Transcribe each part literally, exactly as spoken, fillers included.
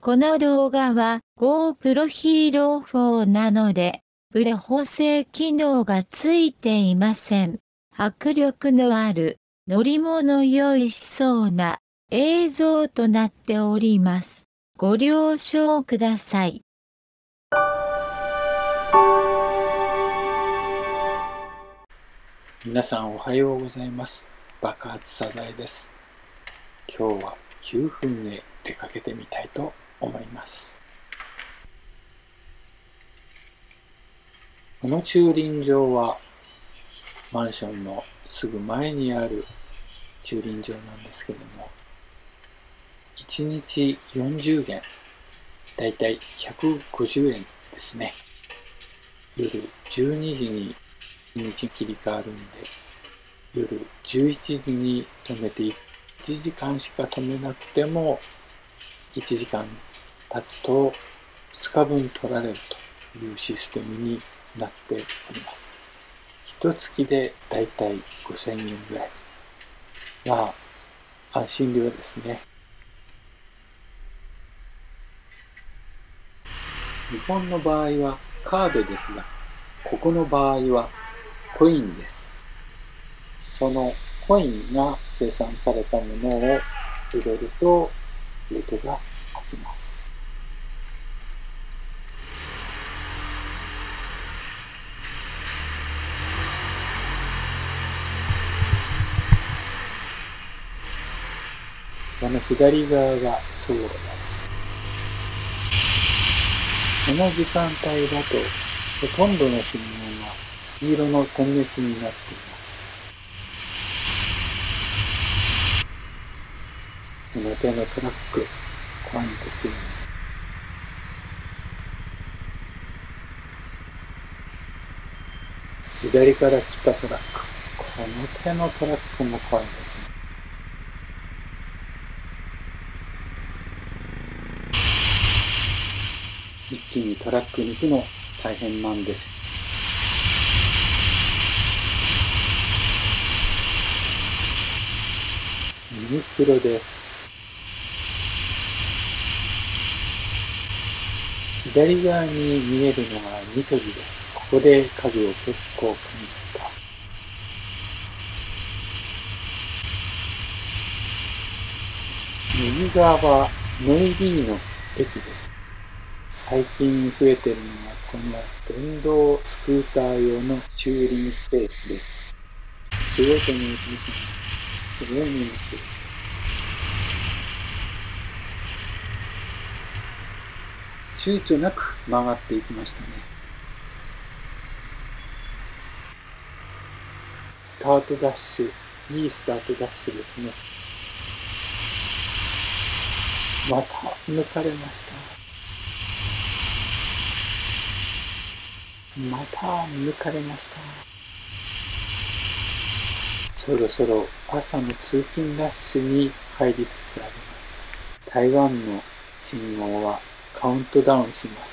この動画は GoPro Hero フォーなので、ブレ補正機能がついていません。迫力のある乗り物酔いしそうな映像となっております。ご了承ください。 皆さんおはようございます。爆発サザエです。今日はきゅうふんへ出かけてみたいと思います。この駐輪場はマンションのすぐ前にある駐輪場なんですけども、いちにちよんじゅうげん、だいたいひゃくごじゅうえんですね。夜じゅうにじに日切り替わるんで、夜じゅういちじに止めていちじかんしか止めなくてもいちじかん経つとふつかぶん取られるというシステムになっております。一月でだいたいごせんえんぐらい。まあ安心料ですね。日本の場合はカードですが、ここの場合はコインです。そのコインが生産されたものを入れるとゲートが開きます。この左側が走路です。この時間帯だとほとんどの信号が黄色の点滅になっています。この手のトラック、怖いんですよね。左から来たトラック、この手のトラックも怖いですね。一気にトラック抜くの大変なんです。ユニクロです。左側に見えるのがニトリです。ここで家具を結構買いました。右側はネイビーの駅です。最近増えてるのがこの電動スクーター用の駐輪スペースです。すごいと思います。すごい荷物。躊躇なく曲がっていきましたね。スタートダッシュ、いいスタートダッシュですね。また抜かれました。また抜かれました。そろそろ朝の通勤ラッシュに入りつつあります。台湾の信号はカウントダウンします。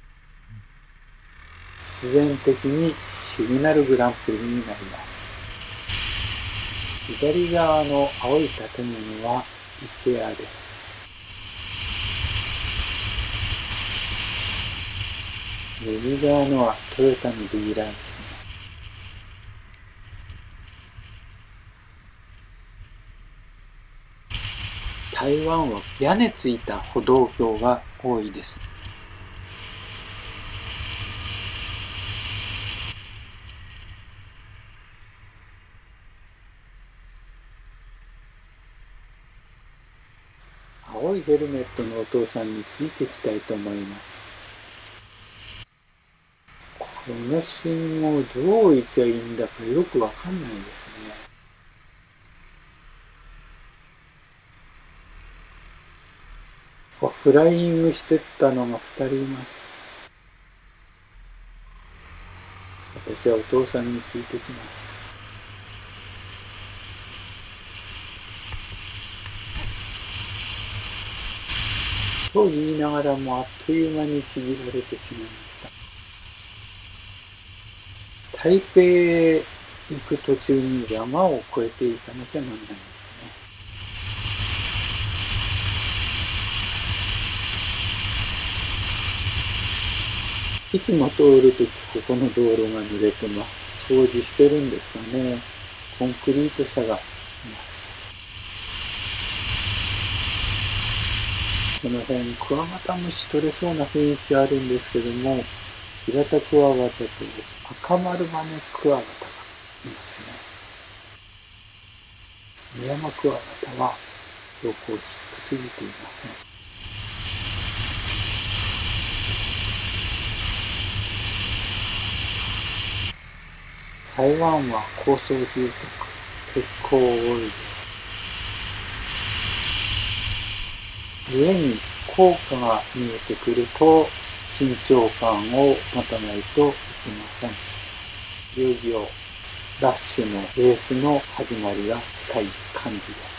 必然的にシグナルグランプリになります。左側の青い建物はイケアです。右側のはトヨタのディーラーですね。台湾は屋根ついた歩道橋が多いです。青いヘルメットのお父さんについていきたいと思います。この信号どう行きゃいいんだかよくわかんないですね。フライングしてったのがふたりいます。私はお父さんについてきます。と言いながらもあっという間にちぎられてしまいました。台北へ行く途中に山を越えていかなきゃなんないんですね。 いつも通るときここの道路が濡れてます。掃除してるんですかね。コンクリート車がいます。この辺、クワガタムシ取れそうな雰囲気あるんですけども、平田クワガタと赤丸羽クワガタがいますね。ミヤマクワガタは標高低すぎていません。台湾は高層住宅結構多いです。上に高架が見えてくると緊張感を持たないといけません。いよいよラッシュのレースの始まりが近い感じです。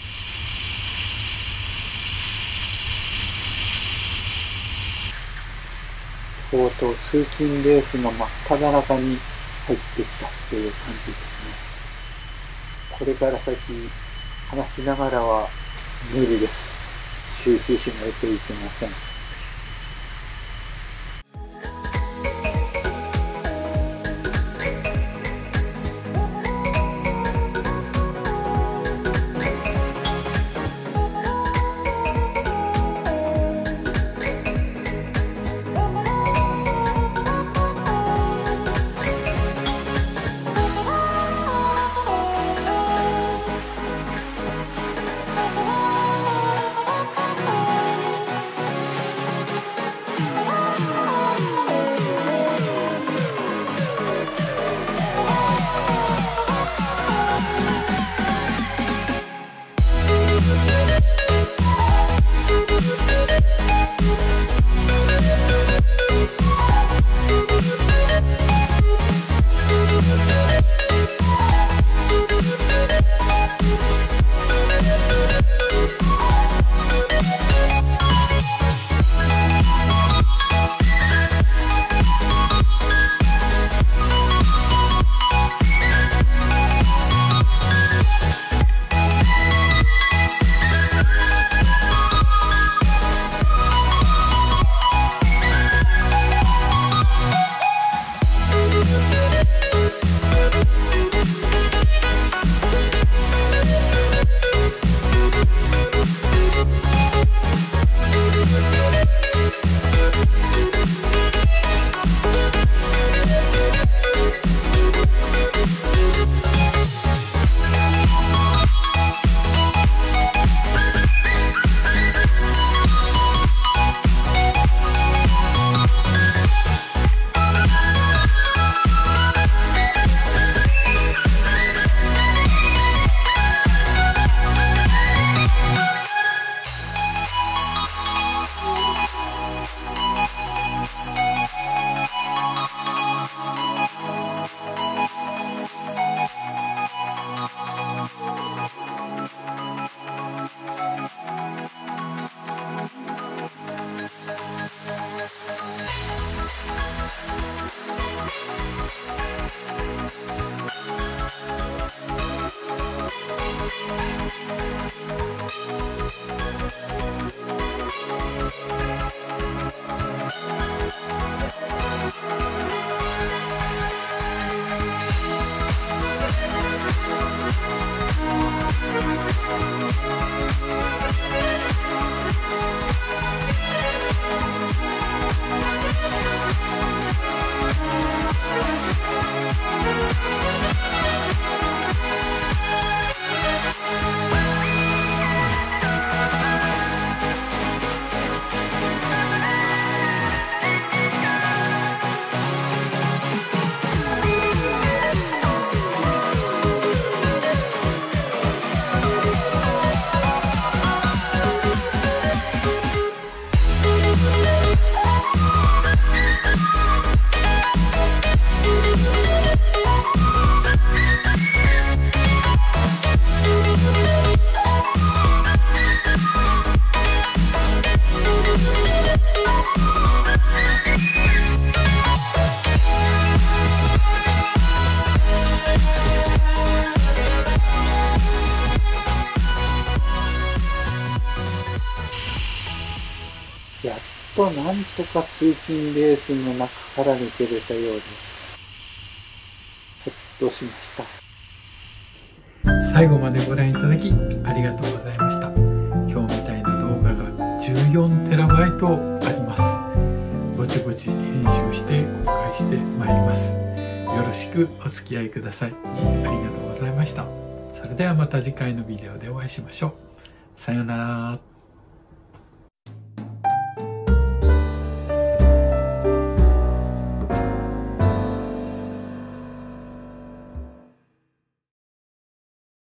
とうとう通勤レースの真っ只中に入ってきたという感じですね。これから先話しながらは無理です。集中しないといけません。やっとなんとか通勤レースの中から抜けれたようです。ほっとしました。最後までご覧いただきありがとうございました。今日みたいな動画が じゅうよんテラバイト あります。ぼちぼち編集して公開してまいります。よろしくお付き合いください。ありがとうございました。それではまた次回のビデオでお会いしましょう。さようなら。